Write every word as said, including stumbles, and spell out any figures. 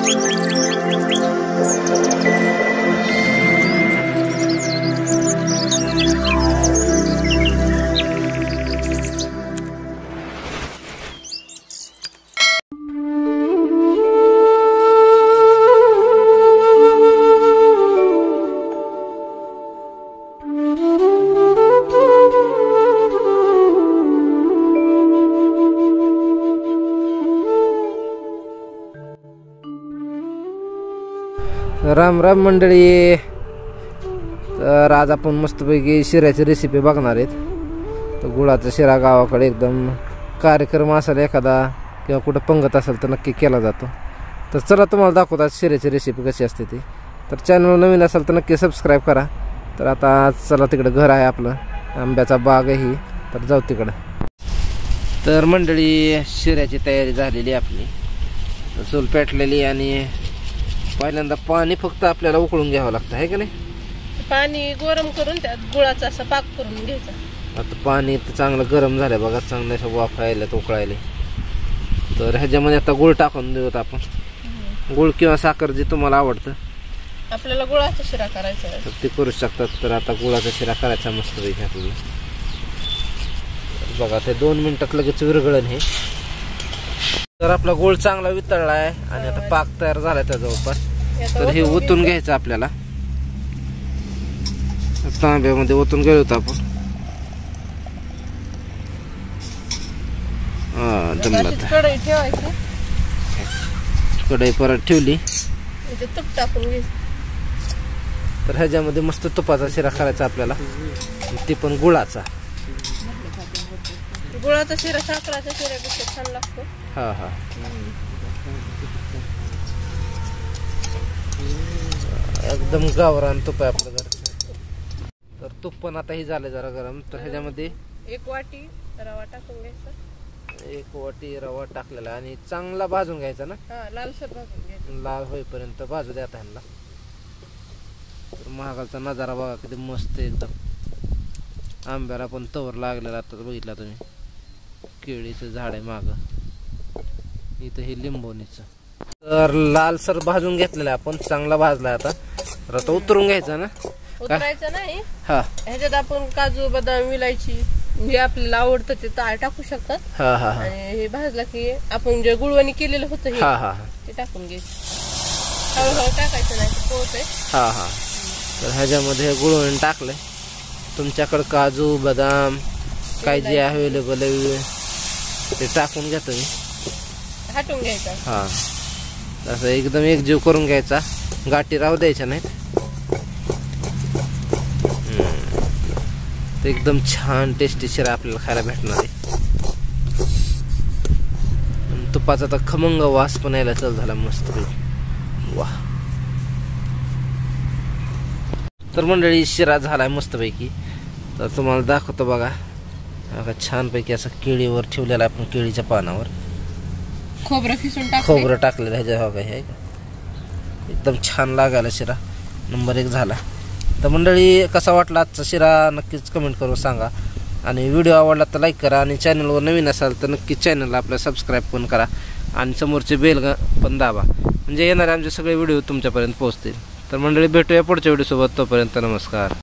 राम राम मंडळी. तर आज आपण मस्तपैकी शिऱ्याची रेसिपी बघणार आहेत. तर गुळाचा शिरा गावाकडे एकदम कार्यक्रम असेल एखादा किंवा कुठं पंगत असेल तर नक्की केला जातो. तर चला तुम्हाला दाखवतात शिऱ्याची रेसिपी कशी असते ती. तर चॅनल नवीन असेल तर नक्की सबस्क्राईब करा. तर आता चला, तिकडं घर आहे आपलं, आंब्याचा बाग आहे ही, तर जाऊ तिकडं. तर मंडळी शिऱ्याची तयारी झालेली आपली. तर चूल पेटलेली आणि पहिल्यांदा पाणी फक्त आपल्याला उकळून घ्यावं लागतं आहे का नाही. पाणी गरम करून त्यात गुळाचा असा पाक करून घ्यायचा. आता पाणी चांगलं गरम झालं बघा, चांगलं असं वाफायला उकळायला. तर ह्याच्यामध्ये आता गुळ टाकून देऊत आपण. गुळ किंवा साखर जे तुम्हाला आवडतं. आपल्याला गुळाचा शिरा करायचा आहे तर ते करू शकतात. तर आता गुळाचा शिरा करायचा मस्त पैकी आपल्याला. बघा ते दोन मिनिटात लगेच विरघळण हे. तर आपला गुळ चांगला वितळला आहे आणि आता पाक तयार झालाय त्या जवळपास. तर हे ओतून घ्यायचं आपल्याला. तांब्यामध्ये ओतून गेलो होतो आपण. हा जमला. कढई ठेवायची, कढई परत ठेवली. तूप टाकून घ्यायचं. तर ह्याच्यामध्ये मस्त तुपाचा शिरा करायचा आपल्याला, ते पण गुळाचा. गुळाचा शिरा साखराच्या शिऱ्यापेक्षा छान लागतो. हा हा एकदम गावरान तुप आहे आपलं घरचं. तर तूप पण आता ही झालं जरा गरम. तर ह्याच्यामध्ये एक वाटी रवा टाकून घ्यायचा. एक वाटी रवा टाकलेला आणि चांगला भाजून घ्यायचा ना. हा लालसर भाजून घ्यायचा, लाल होईपर्यंत भाजू द्या ह्यांना. तर महागालचा नजारा बघा किती मस्त एकदम. आंब्याला पण तवर लागलेला आता बघितला तुम्ही. केळीचं झाड आहे माग, इथं हे लिंबोनीचं. तर लालसर भाजून घेतलेला आपण, चांगला भाजलाय आता. तर आता उतरून घ्यायचं ना. उतरायचं नाही. हा ह्याच्यात आपण काजू बदाम विलायची जे आपल्याला आवडतं ते ताळ टाकू शकतात. हा हा आणि हे भाजला की आपण जे गुळवणी केलेलं होतं हा हा ते टाकून घ्यायचं. हळूहळू टाकायचं नाही तर पोहतंय. हा हा तर ह्याच्यामध्ये गुळवणी टाकलंय. तुमच्याकडे काजू बदाम काय जे अवेलेबल आहे ते टाकून घ्या तुम्ही. हटून घ्यायचा. हा असं एकदम एकजीव करून घ्यायचा, गाठी राहू द्यायच्या नाहीत. तर एकदम छान टेस्टी शिरा आपल्याला खायला भेटणार आहे. तुपाचा तर खमंग वास पण यायला चालू झाला मस्त. वा. तर मंडळी शिरा झालाय मस्त पैकी. तर तुम्हाला दाखवतो बघा. छानपैकी असं केळीवर ठेवलेला आपण, केळीच्या पानावर खोबरं खिसून टाक खोबरं टाकलेलं ह्याच्या बघा. हे एकदम छान लागायला शिरा नंबर एक झाला. तर मंडळी कसा वाटला आजचा शिरा नक्कीच कमेंट करून सांगा. आणि व्हिडिओ आवडला तर लाईक करा. आणि चॅनलवर नवीन असाल तर नक्कीच चॅनलला आपल्या सबस्क्राईब पण करा. आणि समोरचे बेल पण दाबा, म्हणजे येणारे आमचे सगळे व्हिडिओ तुमच्यापर्यंत पोहोचतील. तर मंडळी भेटूया पुढच्या व्हिडिओसोबत. तोपर्यंत नमस्कार.